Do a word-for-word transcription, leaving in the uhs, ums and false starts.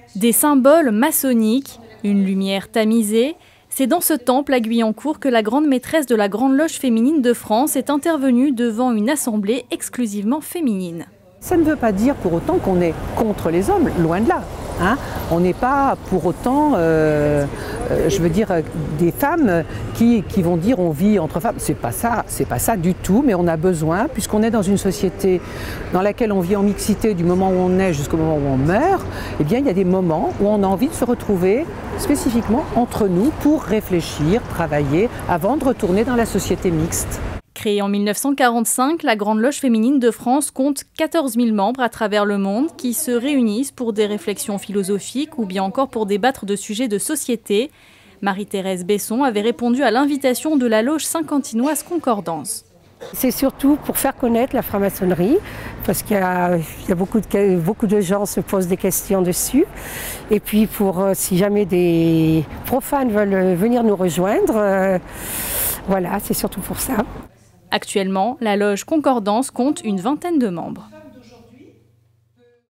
Des symboles maçonniques, une lumière tamisée. C'est dans ce temple à Guyancourt que la grande maîtresse de la Grande Loge féminine de France est intervenue devant une assemblée exclusivement féminine. Ça ne veut pas dire pour autant qu'on est contre les hommes, loin de là. Hein. On n'est pas pour autant, euh, euh, je veux dire, des femmes qui, qui vont dire on vit entre femmes. C'est pas ça, c'est pas ça du tout, mais on a besoin, puisqu'on est dans une société dans laquelle on vit en mixité du moment où on est jusqu'au moment où on meurt, eh bien il y a des moments où on a envie de se retrouver spécifiquement entre nous pour réfléchir, travailler, avant de retourner dans la société mixte. Créée en mille neuf cent quarante-cinq, la Grande Loge féminine de France compte quatorze mille membres à travers le monde qui se réunissent pour des réflexions philosophiques ou bien encore pour débattre de sujets de société. Marie-Thérèse Besson avait répondu à l'invitation de la loge saint-quentinoise Concordance. C'est surtout pour faire connaître la franc-maçonnerie, parce qu'il y a, il y a beaucoup, de, beaucoup de gens se posent des questions dessus. Et puis pour, si jamais des profanes veulent venir nous rejoindre, euh, voilà, c'est surtout pour ça. Actuellement, la loge Concordance compte une vingtaine de membres.